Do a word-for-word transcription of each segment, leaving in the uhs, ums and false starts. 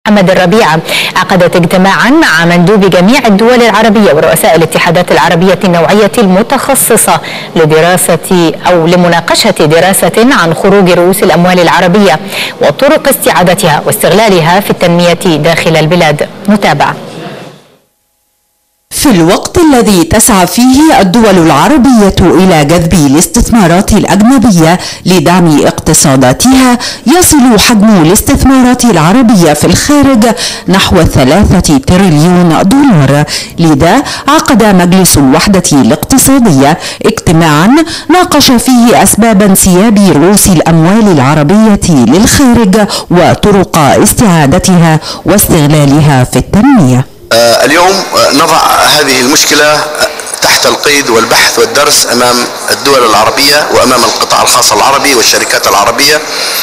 محمد الربيع عقدت اجتماعا مع مندوب جميع الدول العربية ورؤساء الاتحادات العربية النوعية المتخصصة لدراسة أو لمناقشة دراسة عن خروج رؤوس الأموال العربية وطرق استعادتها واستغلالها في التنمية داخل البلاد. متابعة. في الوقت الذي تسعى فيه الدول العربية إلى جذب الاستثمارات الأجنبية لدعم اقتصاداتها، يصل حجم الاستثمارات العربية في الخارج نحو ثلاثة تريليون دولار. لذا عقد مجلس الوحدة الاقتصادية اجتماعا ناقش فيه أسباب انسياب رؤوس الأموال العربية للخارج وطرق استعادتها واستغلالها في التنمية. اليوم نضع هذه المشكلة تحت القيد والبحث والدرس أمام الدول العربية وأمام القطاع الخاص العربي والشركات العربية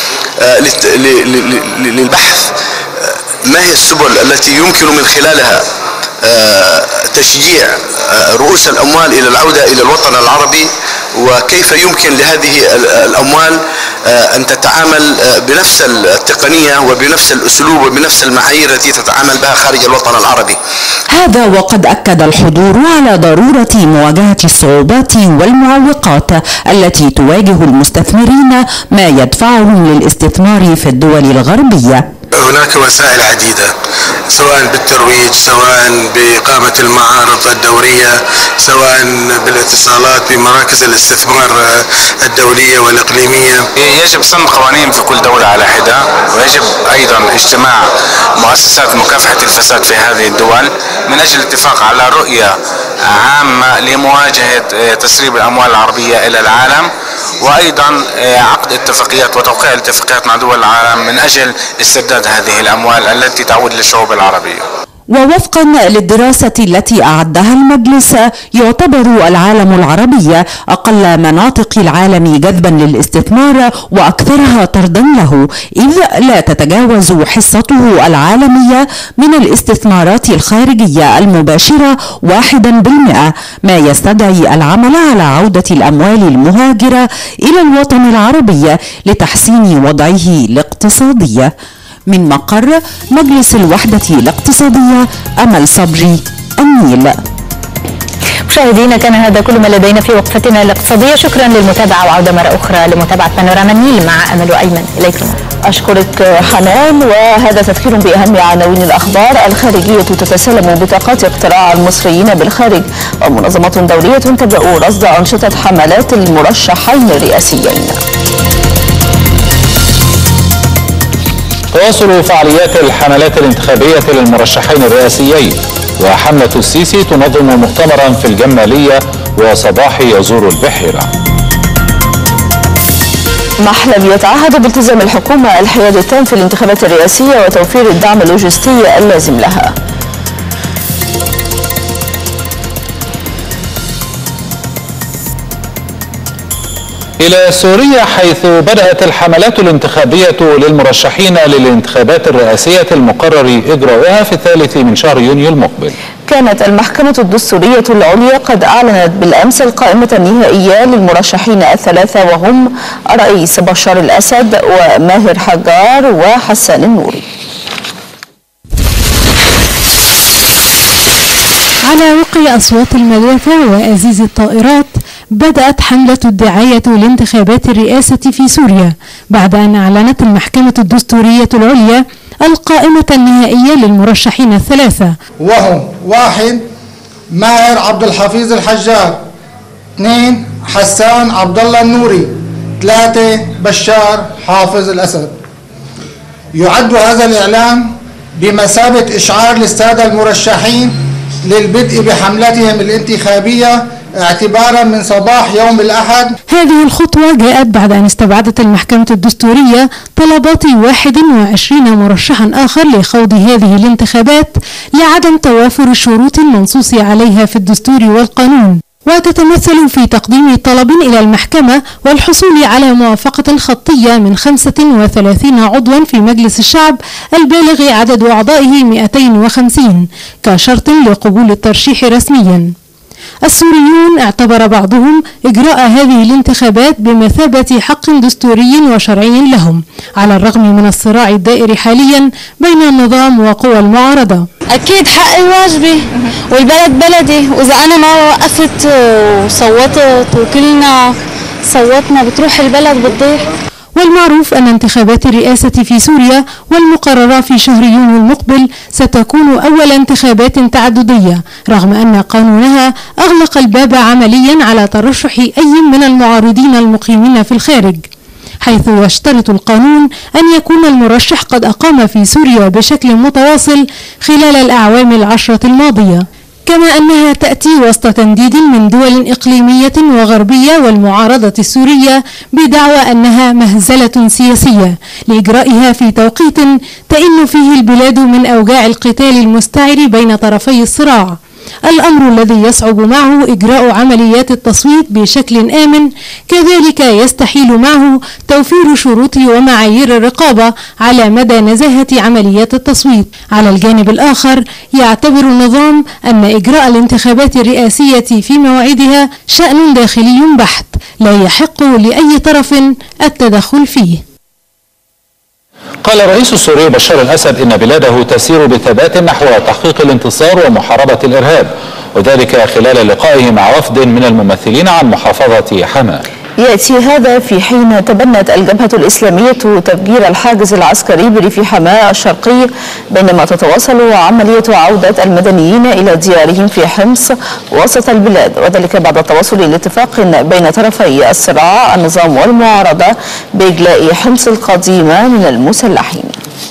للبحث ما هي السبل التي يمكن من خلالها تشجيع رؤوس الأموال إلى العودة إلى الوطن العربي، وكيف يمكن لهذه الأموال أن تتعامل بنفس التقنية وبنفس الأسلوب وبنفس المعايير التي تتعامل بها خارج الوطن العربي. هذا وقد أكد الحضور على ضرورة مواجهة الصعوبات والمعوقات التي تواجه المستثمرين ما يدفعهم للاستثمار في الدول الغربية. هناك وسائل عديدة، سواء بالترويج، سواء بإقامة المعارض الدورية، سواء بالاتصالات بمراكز الاستثمار الدولية والإقليمية. يجب صنع قوانين في كل دولة على حدة، ويجب أيضا اجتماع مؤسسات مكافحة الفساد في هذه الدول من أجل الاتفاق على رؤية عامة لمواجهة تسريب الأموال العربية إلى العالم، وأيضا عقد اتفاقيات وتوقيع اتفاقيات مع دول العالم من أجل استرداد هذه الأموال التي تعود للشعوب العربية. ووفقا للدراسة التي أعدها المجلس، يعتبر العالم العربي أقل مناطق العالم جذبا للاستثمار وأكثرها طردا له، إذ لا تتجاوز حصته العالمية من الاستثمارات الخارجية المباشرة واحدا بالمئة، ما يستدعي العمل على عودة الأموال المهاجرة إلى الوطن العربي لتحسين وضعه الاقتصادي. من مقر مجلس الوحدة الاقتصادية، أمل صبري، النيل. مشاهدينا، كان هذا كل ما لدينا في وقفتنا الاقتصادية. شكرا للمتابعة، وعودة مرة أخرى لمتابعة بانوراما النيل مع أمل وأيمن. إليكم. أشكرك حنان، وهذا تذكير بأهم عناوين الأخبار. الخارجية تتسلم بطاقات اقتراع المصريين بالخارج، ومنظمة دولية تبدأ رصد أنشطة حملات المرشحين الرئاسيين. تواصل فعاليات الحملات الانتخابية للمرشحين الرئاسيين، وحملة السيسي تنظم مؤتمرا في الجمالية، وصباح يزور البحيرة. محلب يتعهد بالتزام الحكومة الحياد التام في الانتخابات الرئاسية وتوفير الدعم اللوجستي اللازم لها. إلى سوريا، حيث بدأت الحملات الانتخابية للمرشحين للانتخابات الرئاسية المقرر إجراؤها في الثالث من شهر يونيو المقبل. كانت المحكمة الدستورية العليا قد أعلنت بالأمس القائمة النهائية للمرشحين الثلاثة، وهم الرئيس بشار الأسد وماهر حجار وحسان النوري. على وقع أصوات المدافع وأزيز الطائرات، بدأت حملة الدعاية لانتخابات الرئاسة في سوريا بعد أن أعلنت المحكمة الدستورية العليا القائمة النهائية للمرشحين الثلاثة، وهم: واحد ماهر عبد الحفيظ الحجار، اثنين حسان عبد الله النوري، ثلاثة بشار حافظ الأسد. يعد هذا الإعلان بمثابة إشعار للسادة المرشحين للبدء بحملتهم الانتخابية اعتبارا من صباح يوم الأحد. هذه الخطوة جاءت بعد أن استبعدت المحكمة الدستورية طلبات واحد وعشرين مرشحا آخر لخوض هذه الانتخابات لعدم توافر الشروط المنصوص عليها في الدستور والقانون، وتتمثل في تقديم طلب إلى المحكمة والحصول على موافقة خطية من خمسة وثلاثين عضوا في مجلس الشعب البالغ عدد أعضائه مئتين وخمسين كشرط لقبول الترشيح رسميا. السوريون اعتبر بعضهم إجراء هذه الانتخابات بمثابة حق دستوري وشرعي لهم، على الرغم من الصراع الدائر حاليا بين النظام وقوى المعارضة. أكيد حقي واجبي والبلد بلدي، وإذا أنا ما وقفت وصوتت وكلنا صوتنا بتروح البلد بتضيع. والمعروف أن انتخابات الرئاسة في سوريا والمقررة في شهر يونيو المقبل ستكون أول انتخابات تعددية، رغم أن قانونها أغلق الباب عمليا على ترشح أي من المعارضين المقيمين في الخارج، حيث يشترط القانون أن يكون المرشح قد أقام في سوريا بشكل متواصل خلال الأعوام العشرة الماضية، كما أنها تأتي وسط تنديد من دول إقليمية وغربية والمعارضة السورية بدعوى أنها مهزلة سياسية لإجرائها في توقيت تئن فيه البلاد من أوجاع القتال المستعر بين طرفي الصراع، الأمر الذي يصعب معه إجراء عمليات التصويت بشكل آمن، كذلك يستحيل معه توفير شروط ومعايير الرقابة على مدى نزاهة عمليات التصويت. على الجانب الآخر يعتبر النظام أن إجراء الانتخابات الرئاسية في موعدها شأن داخلي بحت لا يحق لأي طرف التدخل فيه. قال الرئيس السوري بشار الأسد إن بلاده تسير بثبات نحو تحقيق الانتصار ومحاربة الإرهاب، وذلك خلال لقائه مع وفد من الممثلين عن محافظة حماة. يأتي هذا في حين تبنت الجبهة الإسلامية تفجير الحاجز العسكري بريف حماة الشرقي، بينما تتواصل عملية عودة المدنيين إلى ديارهم في حمص وسط البلاد، وذلك بعد التوصل لاتفاق بين طرفي الصراع النظام والمعارضة بإجلاء حمص القديمة من المسلحين.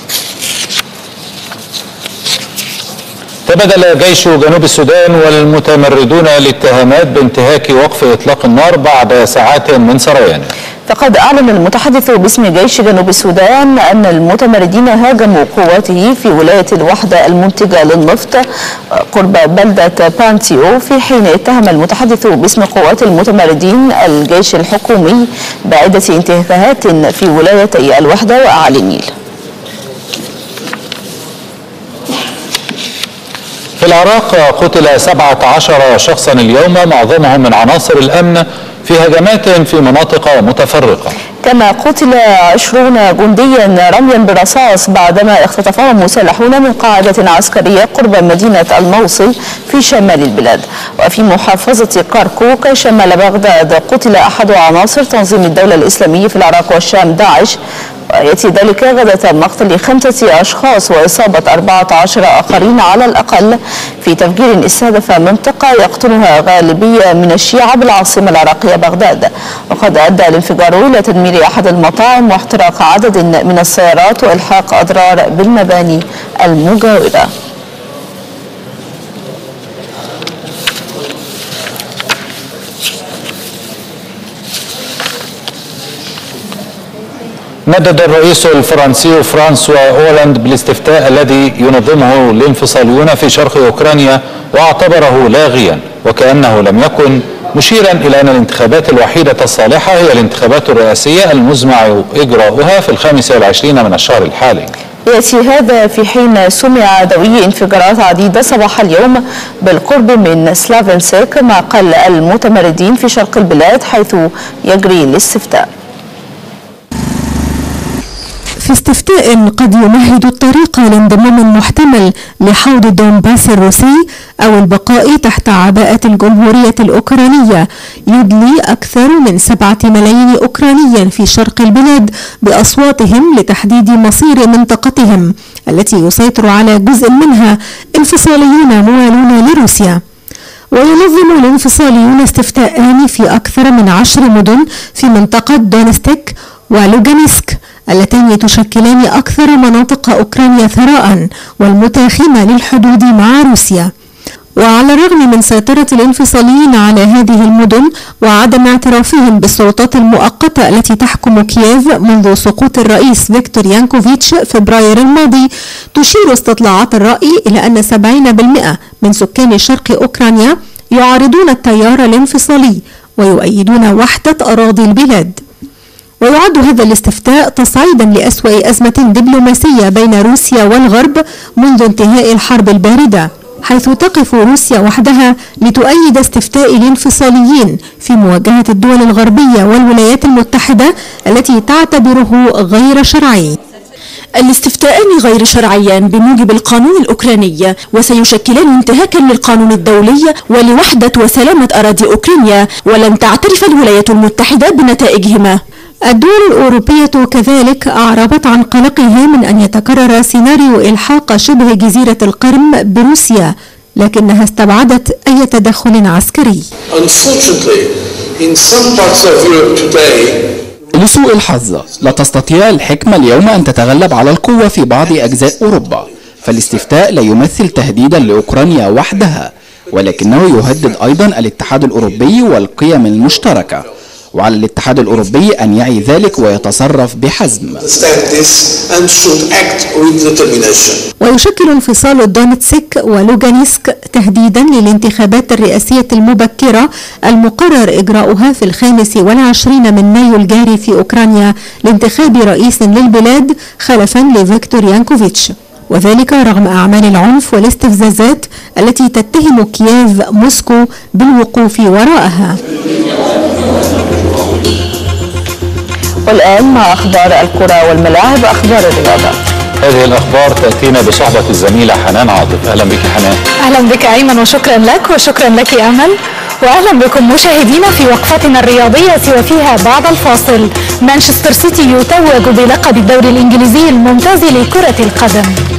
تبادل جيش جنوب السودان والمتمردون الاتهامات بانتهاك وقف إطلاق النار بعد ساعات من سريانه. فقد أعلن المتحدث باسم جيش جنوب السودان أن المتمردين هاجموا قواته في ولاية الوحدة المنتجة للنفط قرب بلدة بانتيو، في حين اتهم المتحدث باسم قوات المتمردين الجيش الحكومي بعدة انتهاكات في ولايتي الوحدة وأعالي النيل. في العراق قتل سبعة عشر شخصا اليوم، معظمهم من عناصر الأمن في هجمات في مناطق متفرقة. كما قتل عشرون جنديا رميا بالرصاص بعدما اختطفهم مسلحون من قاعدة عسكرية قرب مدينة الموصل في شمال البلاد. وفي محافظة كركوك شمال بغداد قتل أحد عناصر تنظيم الدولة الإسلامية في العراق والشام داعش، ويأتي ذلك غداة مقتل خمسة أشخاص وإصابة أربعة عشر آخرين على الأقل في تفجير استهدف منطقة يقطنها غالبية من الشيعة بالعاصمة العراقية بغداد. وقد أدى الانفجار إلى تدمير أحد المطاعم واحتراق عدد من السيارات وإلحاق أضرار بالمباني المجاورة. ندد الرئيس الفرنسي فرانسوا أولاند بالاستفتاء الذي ينظمه الانفصاليون في شرق أوكرانيا واعتبره لاغيا وكأنه لم يكن، مشيرا إلى أن الانتخابات الوحيدة الصالحة هي الانتخابات الرئاسية المزمع إجراؤها في الخامس والعشرين من الشهر الحالي. يأتي هذا في حين سمع دوي انفجارات عديدة صباح اليوم بالقرب من سلافنسك مع قل المتمردين في شرق البلاد حيث يجري الاستفتاء. في استفتاء قد يمهد الطريق لانضمام محتمل لحوض الدونباس الروسي أو البقاء تحت عباءة الجمهورية الأوكرانية، يدلي أكثر من سبعة ملايين أوكراني في شرق البلاد بأصواتهم لتحديد مصير منطقتهم التي يسيطر على جزء منها انفصاليون موالون لروسيا. وينظم الانفصاليون استفتاءان في أكثر من عشر مدن في منطقة دونستيك ولوغانسك اللتين تشكلان أكثر مناطق أوكرانيا ثراء والمتاخمة للحدود مع روسيا. وعلى الرغم من سيطرة الانفصاليين على هذه المدن وعدم اعترافهم بالسلطات المؤقتة التي تحكم كييف منذ سقوط الرئيس فيكتور يانكوفيتش فبراير الماضي، تشير استطلاعات الرأي إلى أن سبعين بالمئة من سكان شرق أوكرانيا يعارضون التيار الانفصالي ويؤيدون وحدة أراضي البلاد. ويعد هذا الاستفتاء تصعيدا لأسوأ أزمة دبلوماسية بين روسيا والغرب منذ انتهاء الحرب الباردة، حيث تقف روسيا وحدها لتؤيد استفتاء الانفصاليين في مواجهة الدول الغربية والولايات المتحدة التي تعتبره غير شرعي. الاستفتاءان غير شرعيان بموجب القانون الأوكراني، وسيشكلان انتهاكا للقانون الدولي ولوحدة وسلامة أراضي أوكرانيا، ولن تعترف الولايات المتحدة بنتائجهما. الدول الأوروبية كذلك أعربت عن قلقها من أن يتكرر سيناريو إلحاق شبه جزيرة القرم بروسيا، لكنها استبعدت أي تدخل عسكري. لسوء الحظ لا تستطيع الحكمة اليوم أن تتغلب على القوة في بعض أجزاء أوروبا، فالاستفتاء لا يمثل تهديدا لأوكرانيا وحدها، ولكنه يهدد أيضا الاتحاد الأوروبي والقيم المشتركة، وعلى الاتحاد الأوروبي أن يعي ذلك ويتصرف بحزم. ويشكل انفصال دونتسك ولوغانسك تهديدا للانتخابات الرئاسية المبكرة المقرر إجراؤها في الخامس والعشرين من مايو الجاري في أوكرانيا لانتخاب رئيس للبلاد خلفا لفيكتور يانكوفيتش، وذلك رغم أعمال العنف والاستفزازات التي تتهم كييف موسكو بالوقوف وراءها. والآن مع أخبار الكرة والملاعب وأخبار الرياضة. هذه الأخبار تأتينا بصحبة الزميلة حنان عاطف. أهلا بك حنان. أهلا بك أيمن، وشكرا لك وشكرا لك أمل، وأهلا بكم مشاهدينا في وقفتنا الرياضية وفيها بعد الفاصل مانشستر سيتي يتوج بلقب الدوري الإنجليزي الممتاز لكرة القدم.